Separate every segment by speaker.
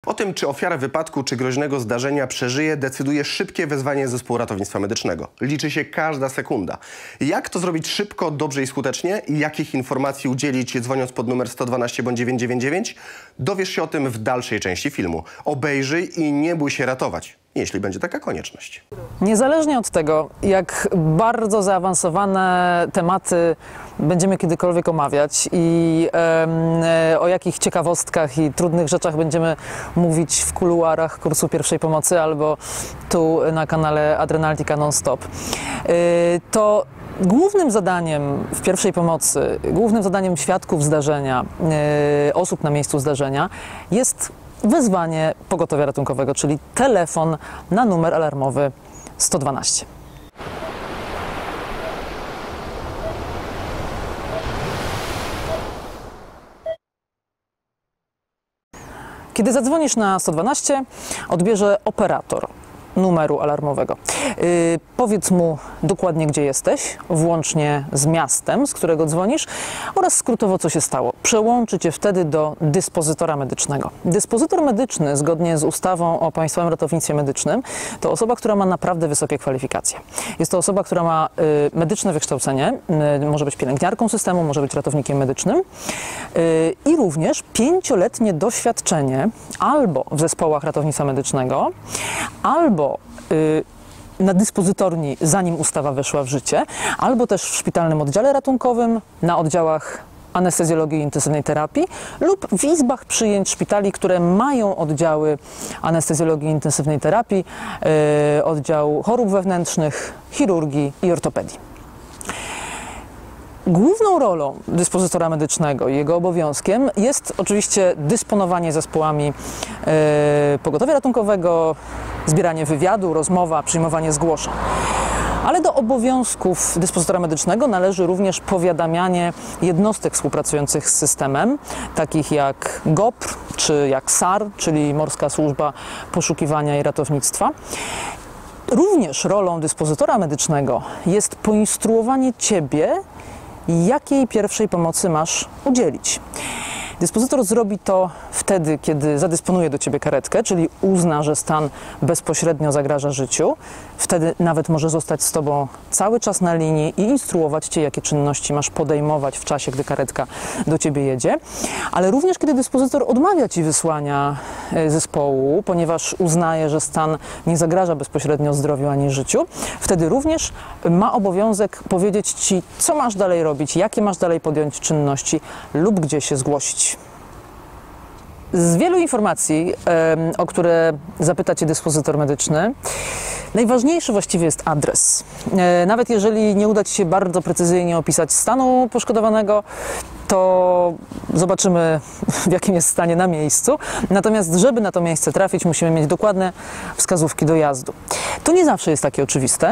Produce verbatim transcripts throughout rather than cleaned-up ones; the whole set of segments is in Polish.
Speaker 1: O tym, czy ofiara wypadku czy groźnego zdarzenia przeżyje, decyduje szybkie wezwanie zespołu ratownictwa medycznego. Liczy się każda sekunda. Jak to zrobić szybko, dobrze i skutecznie? I jakich informacji udzielić, dzwoniąc pod numer sto dwanaście bądź dziewięćset dziewięćdziesiąt dziewięć? Dowiesz się o tym w dalszej części filmu. Obejrzyj i nie bój się ratować, jeśli będzie taka konieczność.
Speaker 2: Niezależnie od tego, jak bardzo zaawansowane tematy będziemy kiedykolwiek omawiać i e, o jakich ciekawostkach i trudnych rzeczach będziemy mówić w kuluarach kursu pierwszej pomocy albo tu na kanale Adrenaltika non-stop, e, to głównym zadaniem w pierwszej pomocy, głównym zadaniem świadków zdarzenia, e, osób na miejscu zdarzenia jest wezwanie pogotowia ratunkowego, czyli telefon na numer alarmowy sto dwanaście. Kiedy zadzwonisz na sto dwanaście, odbierze operator numeru alarmowego. Yy, powiedz mu dokładnie, gdzie jesteś, włącznie z miastem, z którego dzwonisz, oraz skrótowo, co się stało. Przełączy cię wtedy do dyspozytora medycznego. Dyspozytor medyczny, zgodnie z ustawą o Państwowym Ratownictwie Medycznym, to osoba, która ma naprawdę wysokie kwalifikacje. Jest to osoba, która ma yy, medyczne wykształcenie, yy, może być pielęgniarką systemu, może być ratownikiem medycznym yy, i również pięcioletnie doświadczenie albo w zespołach ratownictwa medycznego, albo y, na dyspozytorni, zanim ustawa weszła w życie, albo też w szpitalnym oddziale ratunkowym, na oddziałach anestezjologii i intensywnej terapii lub w izbach przyjęć szpitali, które mają oddziały anestezjologii i intensywnej terapii, y, oddział chorób wewnętrznych, chirurgii i ortopedii. Główną rolą dyspozytora medycznego i jego obowiązkiem jest oczywiście dysponowanie zespołami e, pogotowia ratunkowego, zbieranie wywiadu, rozmowa, przyjmowanie zgłoszeń. Ale do obowiązków dyspozytora medycznego należy również powiadamianie jednostek współpracujących z systemem, takich jak G O P R czy jak S A R, czyli Morska Służba Poszukiwania i Ratownictwa. Również rolą dyspozytora medycznego jest poinstruowanie Ciebie, jakiej pierwszej pomocy masz udzielić. Dyspozytor zrobi to wtedy, kiedy zadysponuje do Ciebie karetkę, czyli uzna, że stan bezpośrednio zagraża życiu. Wtedy nawet może zostać z Tobą cały czas na linii i instruować Cię, jakie czynności masz podejmować w czasie, gdy karetka do Ciebie jedzie. Ale również, kiedy dyspozytor odmawia Ci wysłania zespołu, ponieważ uznaje, że stan nie zagraża bezpośrednio zdrowiu ani życiu, wtedy również ma obowiązek powiedzieć Ci, co masz dalej robić, jakie masz dalej podjąć czynności lub gdzie się zgłosić. Z wielu informacji, o które zapyta Cię dyspozytor medyczny, najważniejszy właściwie jest adres. Nawet jeżeli nie uda Ci się bardzo precyzyjnie opisać stanu poszkodowanego, to zobaczymy, w jakim jest stanie na miejscu. Natomiast, żeby na to miejsce trafić, musimy mieć dokładne wskazówki dojazdu. To nie zawsze jest takie oczywiste.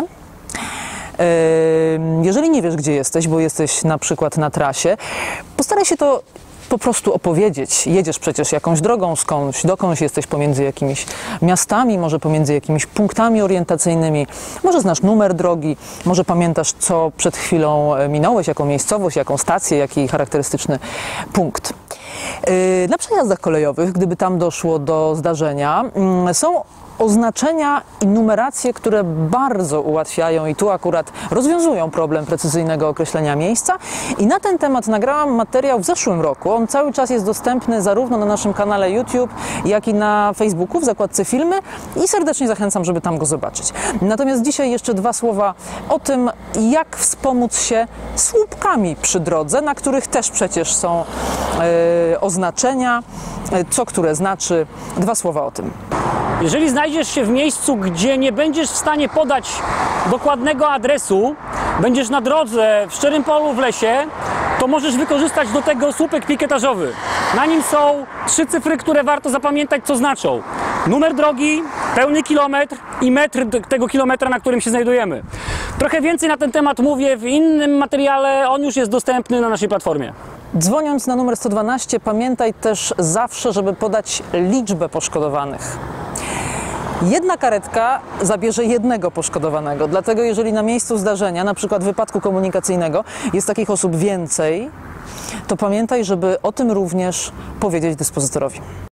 Speaker 2: Jeżeli nie wiesz, gdzie jesteś, bo jesteś na przykład na trasie, postaraj się to po prostu opowiedzieć. Jedziesz przecież jakąś drogą skądś, dokądś jesteś pomiędzy jakimiś miastami, może pomiędzy jakimiś punktami orientacyjnymi, może znasz numer drogi, może pamiętasz, co przed chwilą minąłeś, jaką miejscowość, jaką stację, jaki charakterystyczny punkt. Na przejazdach kolejowych, gdyby tam doszło do zdarzenia, są oznaczenia i numeracje, które bardzo ułatwiają i tu akurat rozwiązują problem precyzyjnego określenia miejsca. I na ten temat nagrałam materiał w zeszłym roku. On cały czas jest dostępny zarówno na naszym kanale YouTube, jak i na Facebooku w zakładce filmy i serdecznie zachęcam, żeby tam go zobaczyć. Natomiast dzisiaj jeszcze dwa słowa o tym, jak wspomóc się słupkami przy drodze, na których też przecież są yy, oznaczenia, yy, co które znaczy. Dwa słowa o tym.
Speaker 3: Jeżeli znajdziesz się w miejscu, gdzie nie będziesz w stanie podać dokładnego adresu, będziesz na drodze w szczerym polu w lesie, to możesz wykorzystać do tego słupek pikietażowy. Na nim są trzy cyfry, które warto zapamiętać, co znaczą. Numer drogi, pełny kilometr i metr tego kilometra, na którym się znajdujemy. Trochę więcej na ten temat mówię w innym materiale, on już jest dostępny na naszej platformie.
Speaker 2: Dzwoniąc na numer sto dwanaście, pamiętaj też zawsze, żeby podać liczbę poszkodowanych. Jedna karetka zabierze jednego poszkodowanego, dlatego jeżeli na miejscu zdarzenia, na przykład wypadku komunikacyjnego, jest takich osób więcej, to pamiętaj, żeby o tym również powiedzieć dyspozytorowi.